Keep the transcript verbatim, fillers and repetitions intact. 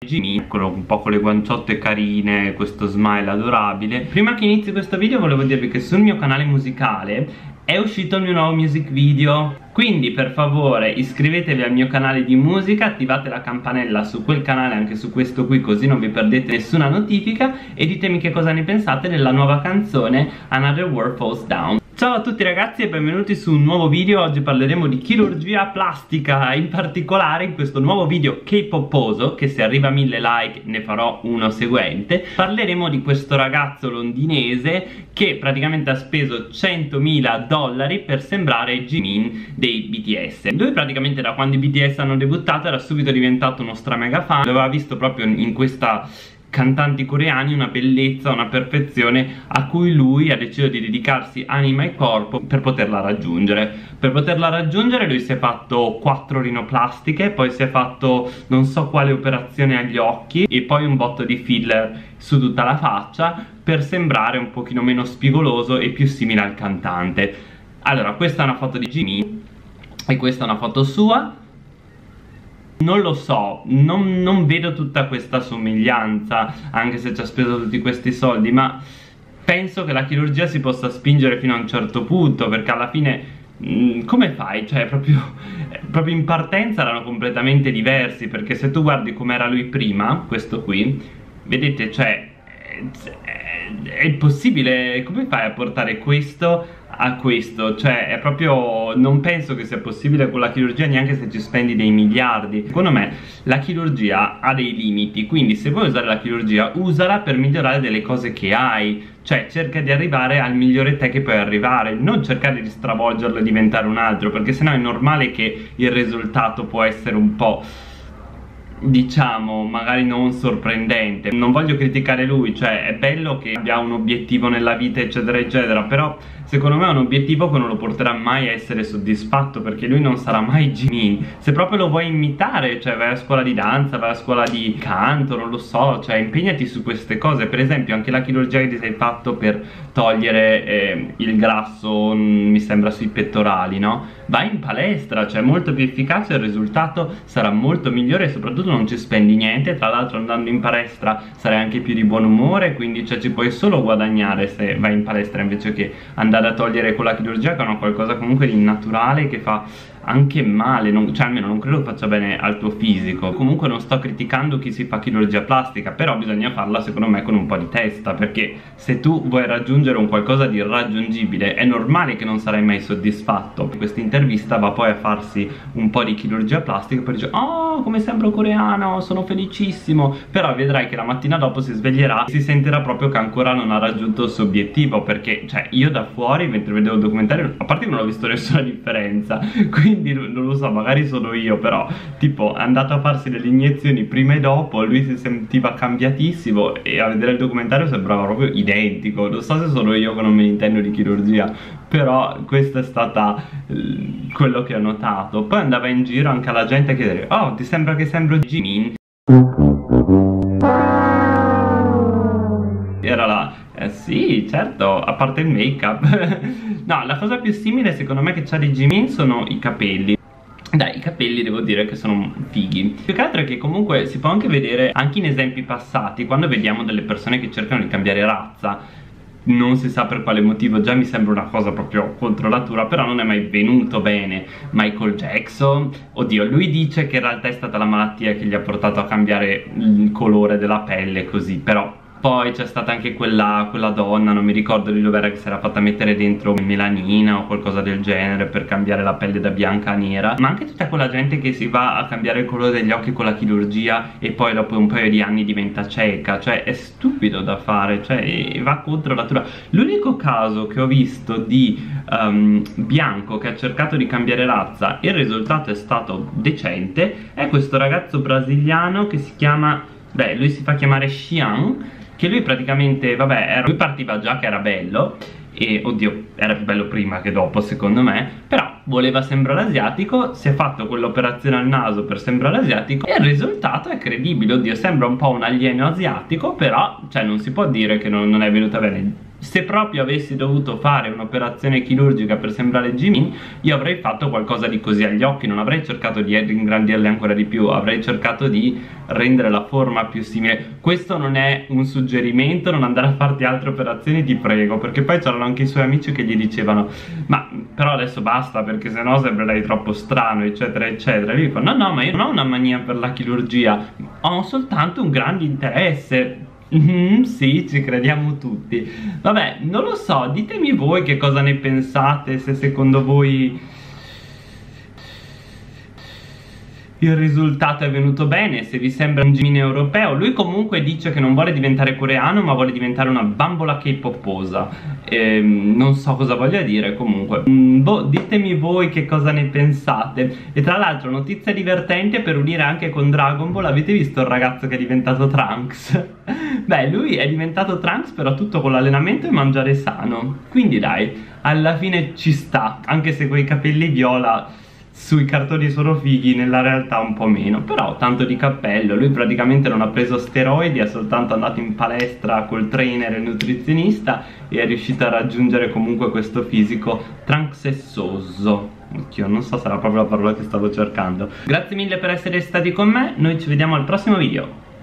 Jimin, eccolo un po' con le guanciotte carine, questo smile adorabile. Prima che inizi questo video volevo dirvi che sul mio canale musicale è uscito il mio nuovo music video, quindi per favore iscrivetevi al mio canale di musica, attivate la campanella su quel canale, anche su questo qui, così non vi perdete nessuna notifica, e ditemi che cosa ne pensate della nuova canzone Another World Falls Down. Ciao a tutti ragazzi e benvenuti su un nuovo video. Oggi parleremo di chirurgia plastica, in particolare in questo nuovo video K-poposo, che se arriva a mille like ne farò uno seguente. Parleremo di questo ragazzo londinese che praticamente ha speso centomila dollari per sembrare Jimin dei B T S. Lui praticamente da quando i B T S hanno debuttato era subito diventato uno stra mega fan, l'aveva visto proprio in questa cantanti coreani una bellezza, una perfezione a cui lui ha deciso di dedicarsi anima e corpo per poterla raggiungere. Per poterla raggiungere lui si è fatto quattro rinoplastiche, poi si è fatto non so quale operazione agli occhi e poi un botto di filler su tutta la faccia per sembrare un pochino meno spigoloso e più simile al cantante. Allora, questa è una foto di Jimin e questa è una foto sua. Non lo so, non, non vedo tutta questa somiglianza, anche se ci ha speso tutti questi soldi, ma penso che la chirurgia si possa spingere fino a un certo punto, perché alla fine mh, come fai? Cioè proprio, proprio in partenza erano completamente diversi, perché se tu guardi com'era lui prima, questo qui, vedete, cioè è, è impossibile. Come fai a portare questo a questo? Cioè è proprio, non penso che sia possibile con la chirurgia, neanche se ci spendi dei miliardi. Secondo me la chirurgia ha dei limiti, quindi se vuoi usare la chirurgia usala per migliorare delle cose che hai, cioè cerca di arrivare al migliore te che puoi arrivare, non cercare di stravolgerlo e diventare un altro, perché sennò è normale che il risultato può essere un po', diciamo, magari non sorprendente. Non voglio criticare lui, cioè è bello che abbia un obiettivo nella vita eccetera eccetera, però secondo me è un obiettivo che non lo porterà mai a essere soddisfatto, perché lui non sarà mai Jimin. Se proprio lo vuoi imitare, cioè vai a scuola di danza, vai a scuola di canto, non lo so, cioè impegnati su queste cose. Per esempio anche la chirurgia che ti sei fatto per togliere eh, il grasso, mh, mi sembra sui pettorali, no? Vai in palestra, cioè è molto più efficace, il risultato sarà molto migliore e soprattutto non ci spendi niente. Tra l'altro andando in palestra sarai anche più di buon umore, quindi cioè ci puoi solo guadagnare se vai in palestra invece che andare da togliere con la chirurgia, che è una qualcosa comunque di naturale che fa anche male, non, cioè almeno non credo faccia bene al tuo fisico. Comunque non sto criticando chi si fa chirurgia plastica, però bisogna farla secondo me con un po' di testa, perché se tu vuoi raggiungere un qualcosa di irraggiungibile è normale che non sarai mai soddisfatto. In questa intervista va poi a farsi un po' di chirurgia plastica e poi dice: oh, come sembro coreano, sono felicissimo. Però vedrai che la mattina dopo si sveglierà e si sentirà proprio che ancora non ha raggiunto il suo obiettivo, perché cioè io da fuori mentre vedevo il documentario, a parte che non ho visto nessuna differenza, quindi non lo so, magari sono io, però tipo è andato a farsi delle iniezioni prima e dopo, lui si sentiva cambiatissimo e a vedere il documentario sembrava proprio identico. Non so se sono io che non me ne intendo di chirurgia, però questo è stata eh, quello che ho notato. Poi andava in giro anche alla gente a chiedere: oh, ti sembra che sembro Jimin? Era là, eh sì, certo, a parte il make up. No, la cosa più simile secondo me che c'ha di Jimin sono i capelli. Dai, i capelli devo dire che sono fighi. Più che altro è che comunque si può anche vedere anche in esempi passati, quando vediamo delle persone che cercano di cambiare razza, non si sa per quale motivo, già mi sembra una cosa proprio contro natura, però non è mai venuto bene. Michael Jackson, oddio, lui dice che in realtà è stata la malattia che gli ha portato a cambiare il colore della pelle così, però poi c'è stata anche quella, quella donna, non mi ricordo di dove era, che si era fatta mettere dentro melanina o qualcosa del genere per cambiare la pelle da bianca a nera. Ma anche tutta quella gente che si va a cambiare il colore degli occhi con la chirurgia e poi dopo un paio di anni diventa cieca. Cioè è stupido da fare, cioè va contro natura. L'unico caso che ho visto di um, bianco che ha cercato di cambiare razza e il risultato è stato decente è questo ragazzo brasiliano che si chiama, beh, lui si fa chiamare Xian, che lui praticamente, vabbè, era, lui partiva già che era bello e, oddio, era più bello prima che dopo secondo me, però voleva sembrare asiatico, si è fatto quell'operazione al naso per sembrare asiatico e il risultato è credibile. Oddio, sembra un po' un alieno asiatico, però, cioè, non si può dire che non, non è venuta bene. Se proprio avessi dovuto fare un'operazione chirurgica per sembrare Jimin, io avrei fatto qualcosa di così agli occhi, non avrei cercato di ingrandirli ancora di più, avrei cercato di rendere la forma più simile. Questo non è un suggerimento, non andare a farti altre operazioni, ti prego, perché poi c'erano anche i suoi amici che gli dicevano ma però adesso basta perché sennò sembrerai troppo strano, eccetera eccetera. E lui fa no no, ma io non ho una mania per la chirurgia, ho soltanto un grande interesse. Mm, sì, ci crediamo tutti. Vabbè, non lo so, ditemi voi che cosa ne pensate, se secondo voi il risultato è venuto bene, se vi sembra un Jimin europeo. Lui comunque dice che non vuole diventare coreano ma vuole diventare una bambola K-poposa. ehm, Non so cosa voglia dire comunque. mm, boh, ditemi voi che cosa ne pensate. E tra l'altro notizia divertente per unire anche con Dragon Ball: avete visto il ragazzo che è diventato Trunks? Beh, lui è diventato Trunks però tutto con l'allenamento e mangiare sano. Quindi dai, alla fine ci sta, anche se quei capelli viola sui cartoni sono fighi, nella realtà un po' meno. Però tanto di cappello, lui praticamente non ha preso steroidi, è soltanto andato in palestra col trainer e il nutrizionista e è riuscito a raggiungere comunque questo fisico tranxessoso. Oddio, non so se era proprio la parola che stavo cercando. Grazie mille per essere stati con me, noi ci vediamo al prossimo video.